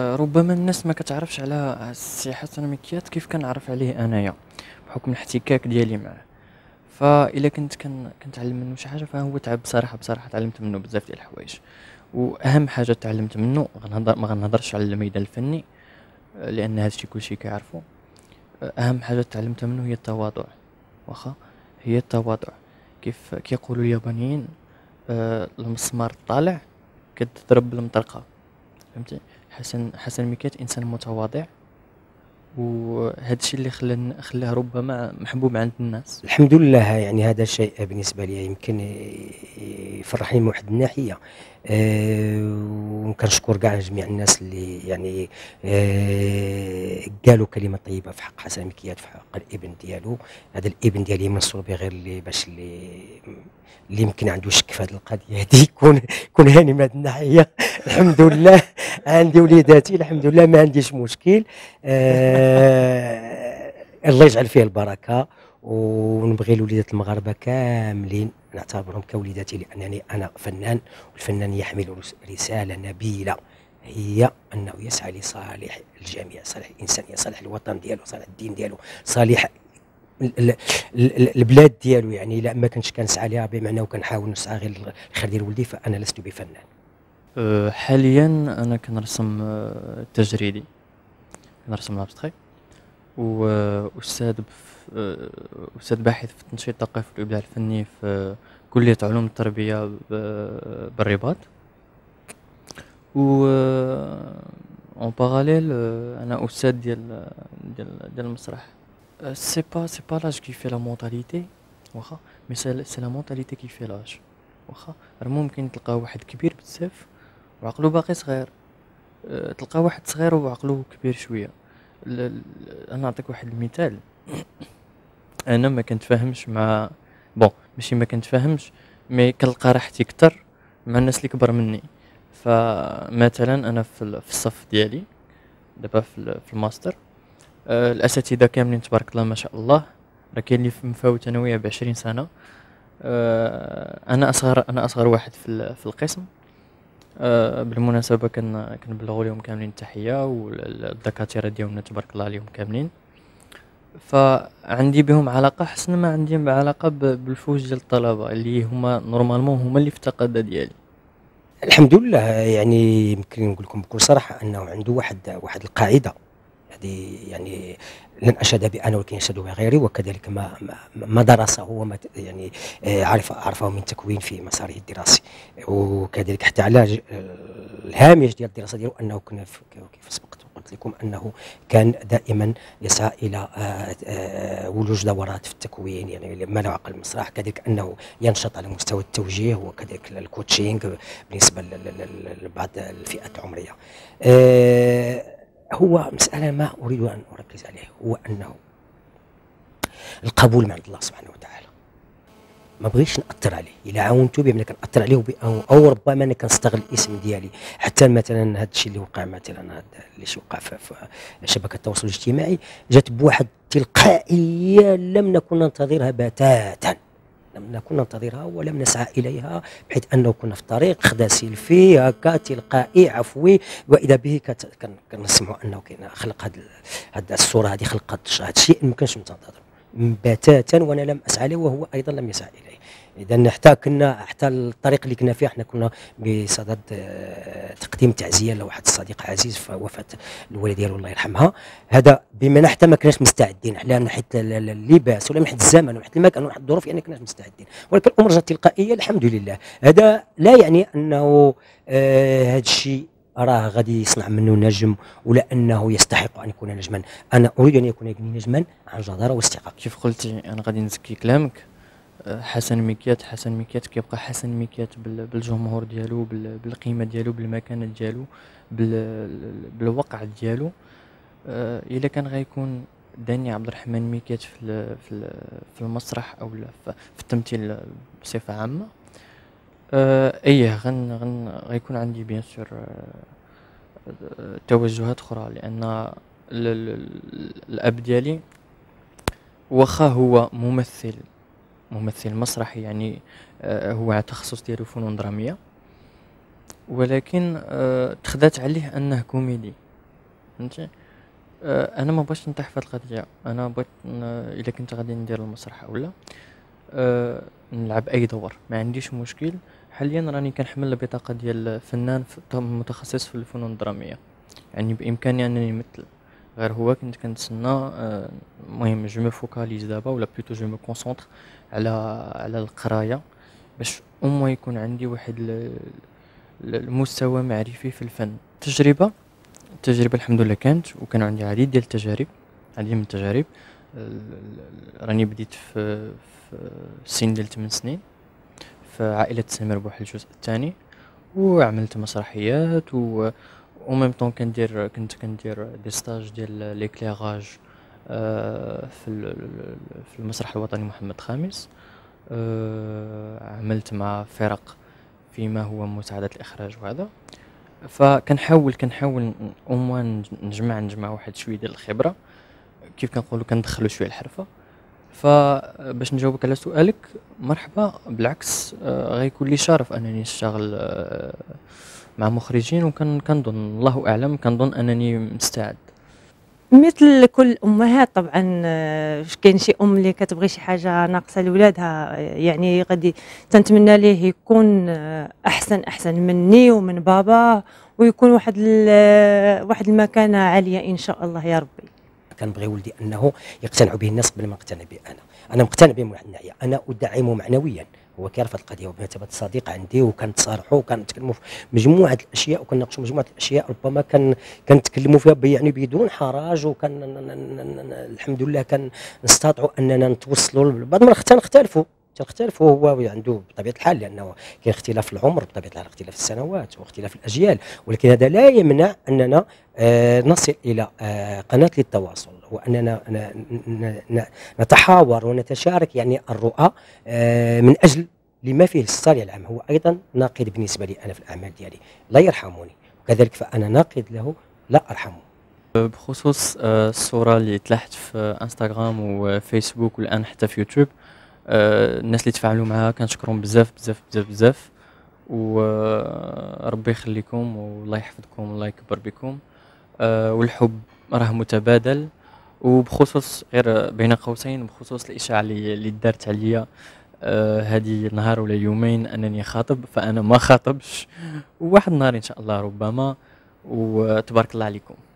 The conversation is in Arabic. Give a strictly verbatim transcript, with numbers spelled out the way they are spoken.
ربما الناس ما كتعرفش على السي حسن مكيات كيف كنعرف عليه انايا بحكم الاحتكاك ديالي معاه. فالا كنت كن كنتعلم منه شي حاجه فهو تعب بصراحه بصراحه تعلمت منه بزاف ديال الحوايج. واهم حاجه تعلمت منه غنهضر ما غنهضرش على الميدان الفني لان هادشي كلشي كيعرفو. اهم حاجه تعلمت منه هي التواضع. واخا هي التواضع كيف كيقولوا اليابانيين، آه المسمار الطالع كتضرب بالمطرقه. فهمتي؟ حسن حسن مكيات انسان متواضع، وهذا الشيء اللي خلاه خلاه ربما محبوب عند الناس. الحمد لله. يعني هذا الشيء بالنسبة لي يمكن يفرحني من واحد الناحية، آه، وكنشكر كاع جميع الناس اللي يعني آه، قالوا كلمة طيبة في حق حسن مكيات، في حق الابن ديالو. هذا الابن ديالي من صلبي، غير اللي باش اللي اللي يمكن عنده شك في هذه القضية هذه يكون يكون هاني من هذه الناحية. الحمد لله عندي وليداتي، الحمد لله ما عنديش مشكل. آه الله يجعل فيه البركة، ونبغي الوليدات المغاربة كاملين نعتبرهم كوليداتي، لأنني أنا فنان، والفنان يحمل رسالة نبيلة، هي أنه يسعى لصالح الجميع، صالح الإنسان، صالح الوطن ديالو، صالح الدين ديالو، صالح البلاد ديالو. يعني لا ما كنتش كنسعى لها بمعنى وكنحاول نسعى غير الخير ديال ولدي، فأنا لست بفنان. أه حاليا انا كنرسم أه تجريدي، كنرسم لابستري، واستاذ أه استاذ باحث في التنشيط الثقافي والابداع الفني في كليه علوم التربيه بالرباط. و اون باراليل انا استاذ ديال ديال ديال المسرح. سي با سي با لاج كي في لا مونتاليتي، واخا مي سي لا مونتاليتي كي في لاج. واخا ممكن تلقى واحد كبير بزاف وعقلو باقي صغير، أه تلقى واحد صغير وعقلو كبير شويه. انا نعطيك واحد المثال. انا ما كنتفاهمش مع بون ماشي ما كنتفاهمش، مي كنلقى راحتي كتر مع الناس اللي كبر مني. فمثلا انا في الصف ديالي دابا في الماستر، أه الاساتذه كاملين تبارك الله ما شاء الله، راه كاين اللي مفاوت انا وياه بعشرين سنه. أه انا اصغر انا اصغر واحد في في القسم. أه بالمناسبه كن كنبلغوا لهم كاملين التحيه، والدكاتره ديالنا تبارك الله عليهم كاملين. فعندي بهم علاقه حسن ما عندي علاقه بالفوج ديال الطلبه اللي هما نورمالمون هما اللي في التقاده ديالي. الحمد لله. يعني يمكن نقول لكم بكل صراحه انه عنده واحد واحد القاعده هذه، يعني لن اشهد بأنا ولكن يشهد بها غيري، وكذلك ما ما, ما درسه وما يعني عرف عرفه من تكوين في مساره الدراسي، وكذلك حتى على الهامش ديال الدراسه ديالو انه كنا كيف سبقت قلت لكم انه كان دائما يسعى الى ولوج دورات في التكوين، يعني ما له عقل المسرح، كذلك انه ينشط على مستوى التوجيه وكذلك الكوتشينغ بالنسبه لبعض الفئات العمريه. هو مسألة ما أريد أن أركز عليه، هو أنه القبول من عند الله سبحانه وتعالى. ما بغيتش نأثر عليه، إلا عاونته بأن كنأثر عليه أو, أو ربما أنا كنستغل الاسم ديالي. حتى مثلا هذا الشيء اللي وقع مثلا هذا اللي وقع في, في شبكة التواصل الاجتماعي جات بواحد تلقائية لم نكن ننتظرها بتاتا، لم نكن ننتظرها ولم نسعى اليها، بحيث انه كنا في الطريق خدا سيلفي هكا تلقائي عفوي، واذا به كنسمعوا انه كاين خلق هذه هذه الصوره، هذه خلق هذا الشيء ما كانش منتظر بتاتا، وانا لم اسعى له وهو ايضا لم يسعى اليه. اذا حتى كنا حتى الطريق اللي كنا فيه احنا كنا بصدد تقديم تعزيه لواحد الصديق عزيز في وفاه الوالده ديالو الله يرحمها. هذا بما حتى ما كناش مستعدين لا من ناحيه اللباس ولا من ناحيه الزمن ولا من ناحيه المكان ولا من ناحيه الظروف، يعني كناش مستعدين، ولكن الامور جات تلقائيه الحمد لله. هذا لا يعني انه هذا الشيء راه غادي يصنع منه نجم ولا انه يستحق ان يكون نجما. انا اريد ان يكون نجما عن جداره واستحقاق. كيف قلتي انا غادي نزكي كلامك. حسن مكيات حسن مكيات كيبقى حسن مكيات بالجمهور ديالو، بالقيمه ديالو، بالمكانه ديالو، بالوقع ديالو. الا كان غيكون داني عبد الرحمن مكيات في في المسرح او في التمثيل بصفه عامه، ايه غن غن غيكون عندي بيان سور توجهات اخرى، لان الاب ديالي واخا هو ممثل ممثل مسرحي، يعني هو تخصص ديالو فنون دراميه، ولكن تخدات عليه انه كوميدي. فهمتي. آه، انا ما بغيتش نطيح في هاد القضيه، انا بغيت ن- الا كنت غادي ندير المسرح اولا أه نلعب اي دور، ما عنديش مشكل. حاليا راني كنحمل البطاقه ديال فنان ف- ط- متخصص في الفنون الدراميه، يعني بامكاني انني نمثل. غير هو كنت كنتسنى آه، المهم جو مو فوكاليز دابا، ولا بلوتو جو مو كونسونطر على على القرايه، باش او موان يكون عندي واحد ال- ال- المستوى معرفي في الفن. تجربه التجربه الحمد لله كانت، وكان عندي العديد ديال التجارب، العديد من التجارب. ال- ال- راني بديت في في السن ديال ثمانية سنين في عائلة سمير بوح الجزء الثاني، وعملت مسرحيات و او ميم طون كندير كنت كندير دي ستاج ديال ليكليراج آه، في ال- ال- في المسرح الوطني محمد الخامس. آه، عملت مع فرق فيما هو مساعدة الإخراج وهذا. فكنحاول كنحاول او موان نجمع نجمع واحد شويه ديال الخبرة، كيف كنقولوا كندخلوا شويه الحرفة. فباش نجاوبك على سؤالك، مرحبا بالعكس، آه، غيكون لي شرف انني نشتغل آه، مع مخرجين، وكان كنظن الله اعلم كنظن انني مستعد. مثل كل الامهات طبعا، آه، كاين شي ام اللي كتبغي شي حاجه ناقصه لولادها، آه، يعني غادي تنتمنى ليه يكون آه، احسن احسن مني ومن بابا، ويكون واحد ال- واحد المكانه عاليه ان شاء الله يا ربي. كنبغي ولدي انه يقتنع به الناس قبل ما نقتنع به انا. انا مقتنع به من واحد الناحيه، انا ادعمه معنويا. هو كيعرف هذه القضيه، وبمثابه صديق عندي، وكنتصارحوا وكنتكلموا في مجموعه الاشياء، وكنناقشوا مجموعه الاشياء ربما كان كنتكلموا فيها يعني بدون حرج، وكان الحمد لله كنستطيعوا اننا نتوصلوا. بعض المرات حتى نختلفوا تنختلفوا، هو عنده بطبيعه الحال، لانه كاين اختلاف في العمر بطبيعه الحال، اختلاف في السنوات واختلاف الاجيال، ولكن هذا لا يمنع اننا آه نصل الى آه قناه للتواصل، واننا ن- ن- ن- نتحاور ونتشارك يعني الرؤى آه من اجل لما فيه الصالح العام. هو ايضا ناقد بالنسبه لي انا في الاعمال ديالي، لا يرحمني، وكذلك فانا ناقد له لا ارحمه. بخصوص آه، الصورة اللي تلاحت في انستغرام وفيسبوك والان حتى في يوتيوب، آه، الناس اللي تفاعلوا معها كنشكرهم بزاف بزاف بزاف بزاف، وربي يخليكم والله يحفظكم والله يكبر بكم. آه، والحب راه متبادل. وبخصوص غير بين قوسين، بخصوص الإشاعة اللي اللي دارت عليا آه، هذه نهار ولا يومين أنني خاطب، فأنا ما خاطبش، وواحد النهار إن شاء الله ربما. وتبارك الله عليكم.